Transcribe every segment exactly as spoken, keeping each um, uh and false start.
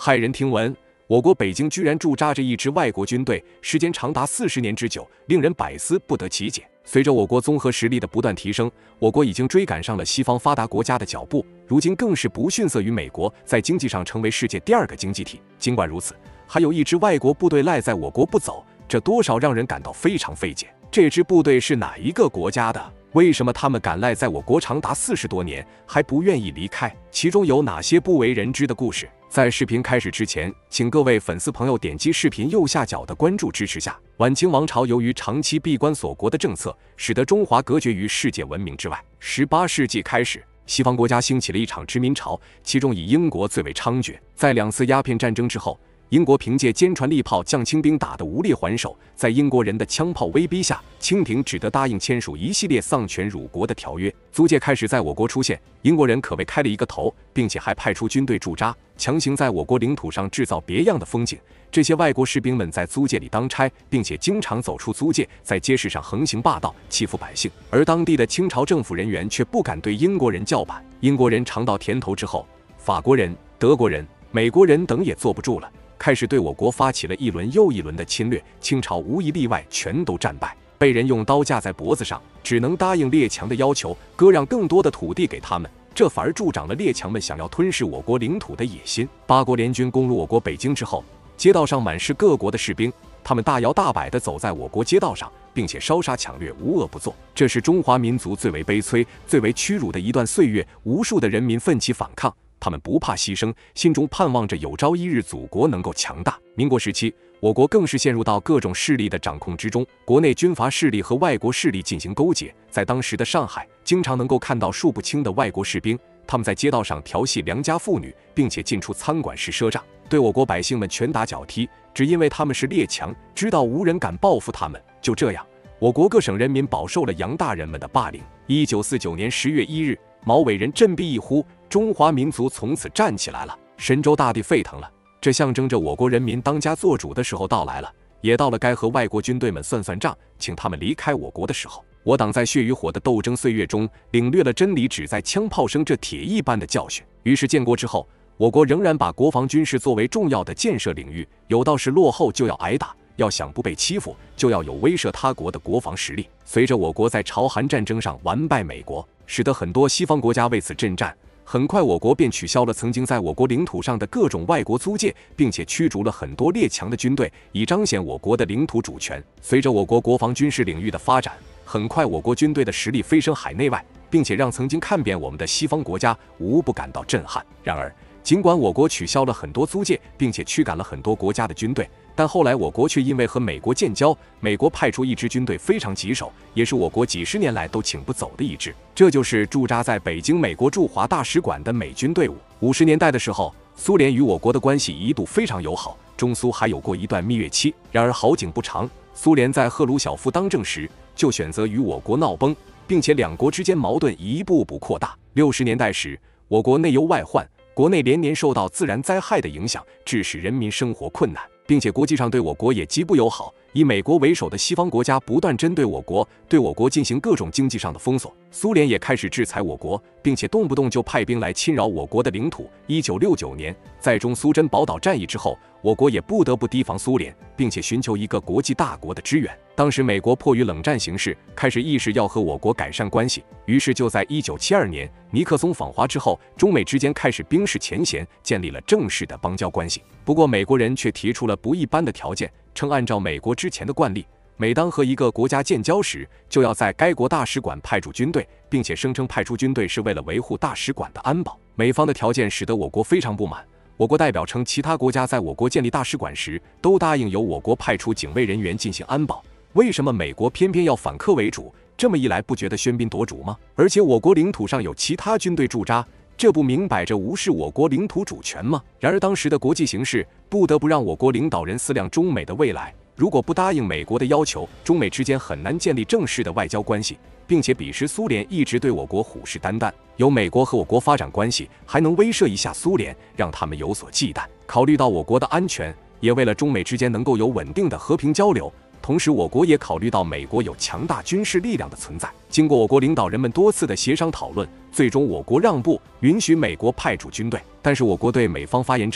骇人听闻，我国北京居然驻扎着一支外国军队，时间长达四十年之久，令人百思不得其解。随着我国综合实力的不断提升，我国已经追赶上了西方发达国家的脚步，如今更是不逊色于美国，在经济上成为世界第二个经济体。尽管如此，还有一支外国部队赖在我国不走，这多少让人感到非常费解。这支部队是哪一个国家的？为什么他们敢赖在我国长达四十多年，还不愿意离开？其中有哪些不为人知的故事？在视频开始之前，请各位粉丝朋友点击视频右下角的关注支持下。晚清王朝由于长期闭关锁国的政策，使得中华隔绝于世界文明之外。十八世纪开始，西方国家兴起了一场殖民潮，其中以英国最为猖獗。在两次鸦片战争之后，英国凭借坚船利炮将清兵打得无力还手，在英国人的枪炮威逼下，清廷只得答应签署一系列丧权辱国的条约。租界开始在我国出现，英国人可谓开了一个头，并且还派出军队驻扎，强行在我国领土上制造别样的风景。这些外国士兵们在租界里当差，并且经常走出租界，在街市上横行霸道，欺负百姓。而当地的清朝政府人员却不敢对英国人叫板。英国人尝到甜头之后，法国人、德国人、美国人等也坐不住了，开始对我国发起了一轮又一轮的侵略，清朝无一例外全都战败，被人用刀架在脖子上，只能答应列强的要求，割让更多的土地给他们，这反而助长了列强们想要吞噬我国领土的野心。八国联军攻入我国北京之后，街道上满是各国的士兵，他们大摇大摆地走在我国街道上，并且烧杀抢掠，无恶不作。这是中华民族最为悲催、最为屈辱的一段岁月，无数的人民奋起反抗，他们不怕牺牲，心中盼望着有朝一日祖国能够强大。民国时期，我国更是陷入到各种势力的掌控之中，国内军阀势力和外国势力进行勾结。在当时的上海，经常能够看到数不清的外国士兵，他们在街道上调戏良家妇女，并且进出餐馆时赊账，对我国百姓们拳打脚踢，只因为他们是列强，知道无人敢报复他们。就这样，我国各省人民饱受了洋大人们的霸凌。一九四九年十月一日，毛伟人振臂一呼，中华民族从此站起来了，神州大地沸腾了。这象征着我国人民当家作主的时候到来了，也到了该和外国军队们算算账，请他们离开我国的时候。我党在血与火的斗争岁月中，领略了真理只在枪炮声这铁一般的教训。于是建国之后，我国仍然把国防军事作为重要的建设领域，有道是落后就要挨打，要想不被欺负，就要有威慑他国的国防实力。随着我国在朝韩战争上完败美国，使得很多西方国家为此阵战，很快我国便取消了曾经在我国领土上的各种外国租界，并且驱逐了很多列强的军队，以彰显我国的领土主权。随着我国国防军事领域的发展，很快我国军队的实力飞升海内外，并且让曾经看扁我们的西方国家无不感到震撼。然而，尽管我国取消了很多租界，并且驱赶了很多国家的军队，但后来我国却因为和美国建交，美国派出一支军队非常棘手，也是我国几十年来都请不走的一支，这就是驻扎在北京美国驻华大使馆的美军队伍。五十年代的时候，苏联与我国的关系一度非常友好，中苏还有过一段蜜月期。然而好景不长，苏联在赫鲁晓夫当政时就选择与我国闹崩，并且两国之间矛盾一步步扩大。六十年代时，我国内忧外患，国内连年受到自然灾害的影响，致使人民生活困难，并且国际上对我国也极不友好，以美国为首的西方国家不断针对我国，对我国进行各种经济上的封锁。苏联也开始制裁我国，并且动不动就派兵来侵扰我国的领土。一九六九年，在中苏珍宝岛战役之后，我国也不得不提防苏联，并且寻求一个国际大国的支援。当时美国迫于冷战形势，开始意识要和我国改善关系，于是就在一九七二年尼克松访华之后，中美之间开始冰释前嫌，建立了正式的邦交关系。不过美国人却提出了不一般的条件，称按照美国之前的惯例，每当和一个国家建交时，就要在该国大使馆派驻军队，并且声称派出军队是为了维护大使馆的安保。美方的条件使得我国非常不满，我国代表称其他国家在我国建立大使馆时都答应由我国派出警卫人员进行安保，为什么美国偏偏要反客为主？这么一来，不觉得喧宾夺主吗？而且我国领土上有其他军队驻扎，这不明摆着无视我国领土主权吗？然而当时的国际形势不得不让我国领导人思量中美的未来，如果不答应美国的要求，中美之间很难建立正式的外交关系，并且彼时苏联一直对我国虎视眈眈，有美国和我国发展关系，还能威慑一下苏联，让他们有所忌惮。考虑到我国的安全，也为了中美之间能够有稳定的和平交流，同时我国也考虑到美国有强大军事力量的存在。经过我国领导人们多次的协商讨论，最终我国让步，允许美国派驻军队。但是我国对美方发言称，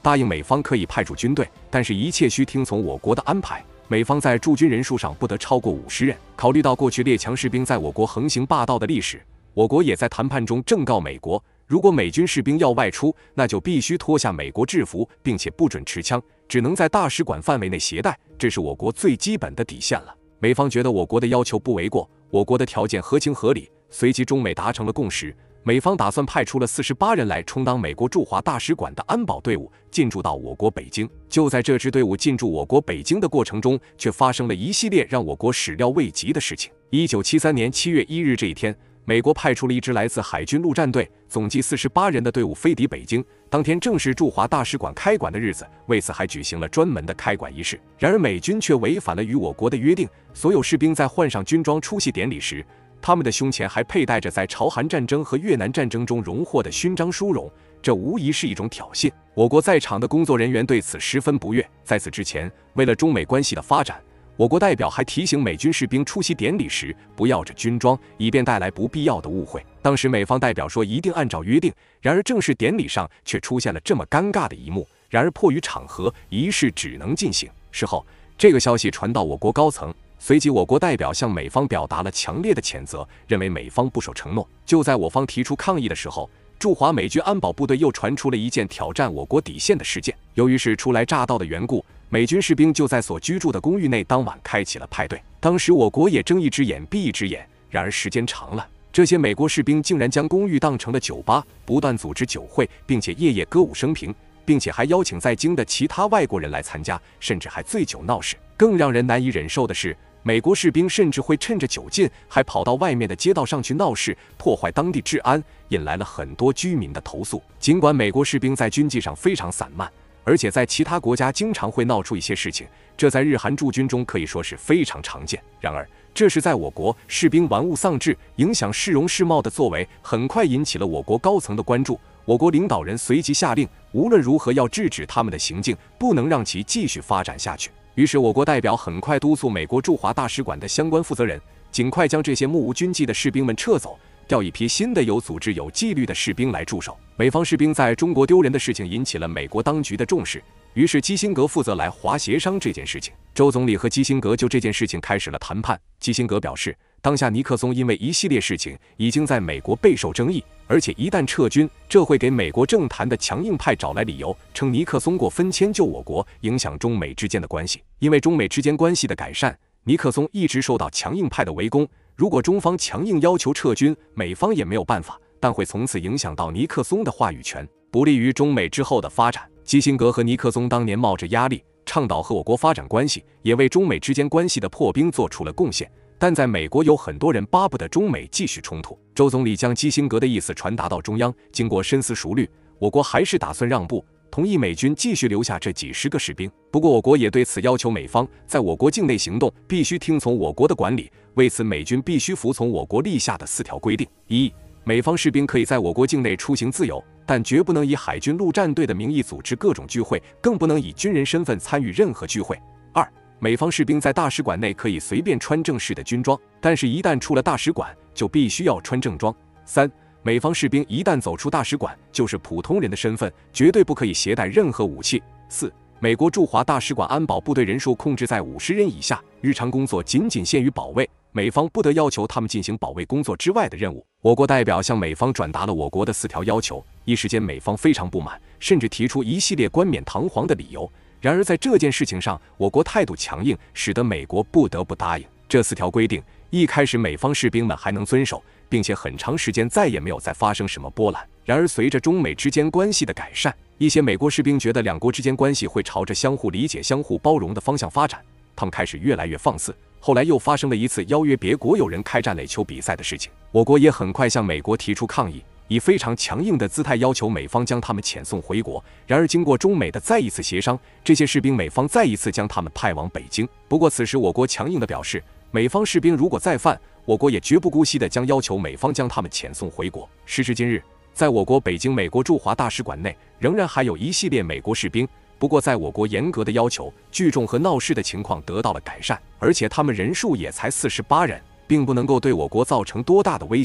答应美方可以派驻军队，但是一切需听从我国的安排。美方在驻军人数上不得超过五十人。考虑到过去列强士兵在我国横行霸道的历史，我国也在谈判中正告美国，如果美军士兵要外出，那就必须脱下美国制服，并且不准持枪，只能在大使馆范围内携带，这是我国最基本的底线了。美方觉得我国的要求不为过，我国的条件合情合理，随即中美达成了共识。美方打算派出了四十八人来充当美国驻华大使馆的安保队伍，进驻到我国北京。就在这支队伍进驻我国北京的过程中，却发生了一系列让我国始料未及的事情。一九七三年七月一日这一天，美国派出了一支来自海军陆战队，总计四十八人的队伍飞抵北京。当天正是驻华大使馆开馆的日子，为此还举行了专门的开馆仪式。然而美军却违反了与我国的约定，所有士兵在换上军装出席典礼时，他们的胸前还佩戴着在朝韩战争和越南战争中荣获的勋章殊荣，这无疑是一种挑衅。我国在场的工作人员对此十分不悦。在此之前，为了中美关系的发展，我国代表还提醒美军士兵出席典礼时不要着军装，以便带来不必要的误会。当时美方代表说一定按照约定，然而正式典礼上却出现了这么尴尬的一幕。然而迫于场合，仪式只能进行。事后，这个消息传到我国高层，随即我国代表向美方表达了强烈的谴责，认为美方不守承诺。就在我方提出抗议的时候，驻华美军安保部队又传出了一件挑战我国底线的事件。由于是初来乍到的缘故，美军士兵就在所居住的公寓内当晚开启了派对。当时我国也睁一只眼闭一只眼，然而时间长了，这些美国士兵竟然将公寓当成了酒吧，不断组织酒会，并且夜夜歌舞升平，并且还邀请在京的其他外国人来参加，甚至还醉酒闹事。更让人难以忍受的是，美国士兵甚至会趁着酒劲，还跑到外面的街道上去闹事，破坏当地治安，引来了很多居民的投诉。尽管美国士兵在军纪上非常散漫，而且在其他国家经常会闹出一些事情，这在日韩驻军中可以说是非常常见。然而，这是在我国士兵玩物丧志、影响市容市貌的作为，很快引起了我国高层的关注。我国领导人随即下令，无论如何要制止他们的行径，不能让其继续发展下去。于是，我国代表很快督促美国驻华大使馆的相关负责人，尽快将这些目无军纪的士兵们撤走，调一批新的有组织、有纪律的士兵来驻守。美方士兵在中国丢人的事情引起了美国当局的重视，于是基辛格负责来华协商这件事情。周总理和基辛格就这件事情开始了谈判。基辛格表示，当下尼克松因为一系列事情已经在美国备受争议，而且一旦撤军，这会给美国政坛的强硬派找来理由，称尼克松过分迁就我国，影响中美之间的关系。因为中美之间关系的改善，尼克松一直受到强硬派的围攻，如果中方强硬要求撤军，美方也没有办法，但会从此影响到尼克松的话语权，不利于中美之后的发展。基辛格和尼克松当年冒着压力，倡导和我国发展关系，也为中美之间关系的破冰做出了贡献。但在美国有很多人巴不得中美继续冲突。周总理将基辛格的意思传达到中央，经过深思熟虑，我国还是打算让步，同意美军继续留下这几十个士兵。不过我国也对此要求美方在我国境内行动必须听从我国的管理，为此美军必须服从我国立下的四条规定：一、美方士兵可以在我国境内出行自由，但绝不能以海军陆战队的名义组织各种聚会，更不能以军人身份参与任何聚会。二、美方士兵在大使馆内可以随便穿正式的军装，但是一旦出了大使馆，就必须要穿正装。三、美方士兵一旦走出大使馆，就是普通人的身份，绝对不可以携带任何武器。四、美国驻华大使馆安保部队人数控制在五十人以下，日常工作仅仅限于保卫，美方不得要求他们进行保卫工作之外的任务。我国代表向美方转达了我国的四条要求，一时间美方非常不满，甚至提出一系列冠冕堂皇的理由。然而在这件事情上，我国态度强硬，使得美国不得不答应。这四条规定一开始美方士兵们还能遵守，并且很长时间再也没有再发生什么波澜。然而随着中美之间关系的改善，一些美国士兵觉得两国之间关系会朝着相互理解、相互包容的方向发展，他们开始越来越放肆。后来又发生了一次邀约别国友人开战垒球比赛的事情，我国也很快向美国提出抗议，以非常强硬的姿态要求美方将他们遣送回国。然而经过中美的再一次协商，这些士兵美方再一次将他们派往北京。不过此时我国强硬地表示，美方士兵如果再犯，我国也绝不姑息地将要求美方将他们遣送回国。时至今日，在我国北京美国驻华大使馆内仍然还有一系列美国士兵，不过在我国严格的要求，聚众和闹事的情况得到了改善，而且他们人数也才四十八人，并不能够对我国造成多大的威胁。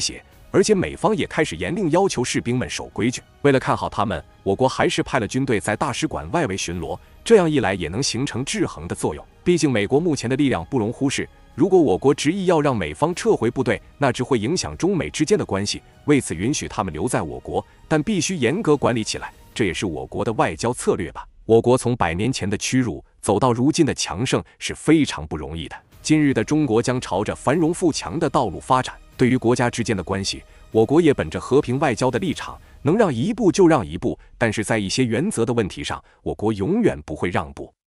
而且美方也开始严令要求士兵们守规矩。为了看好他们，我国还是派了军队在大使馆外围巡逻，这样一来也能形成制衡的作用。毕竟美国目前的力量不容忽视，如果我国执意要让美方撤回部队，那只会影响中美之间的关系。为此，允许他们留在我国，但必须严格管理起来，这也是我国的外交策略吧。我国从百年前的屈辱走到如今的强盛是非常不容易的。今日的中国将朝着繁荣富强的道路发展。对于国家之间的关系，我国也本着和平外交的立场，能让一步就让一步，但是在一些原则的问题上，我国永远不会让步。